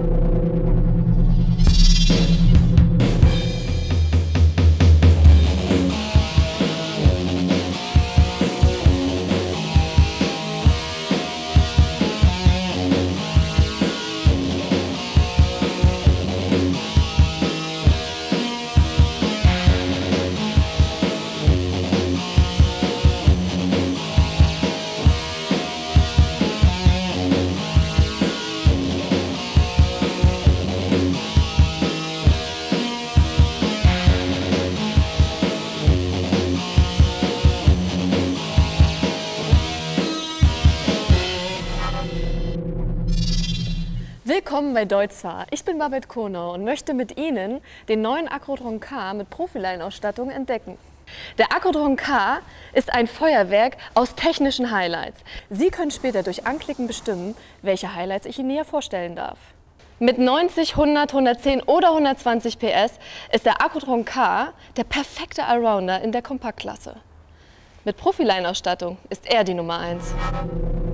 Willkommen bei Deutzfahr. Ich bin Babette Kohnau und möchte mit Ihnen den neuen Acrotron K mit Profiline-Ausstattung entdecken. Der Acrotron K ist ein Feuerwerk aus technischen Highlights. Sie können später durch Anklicken bestimmen, welche Highlights ich Ihnen näher vorstellen darf. Mit 90, 100, 110 oder 120 PS ist der Acrotron K der perfekte Allrounder in der Kompaktklasse. Mit Profiline-Ausstattung ist er die Nummer 1.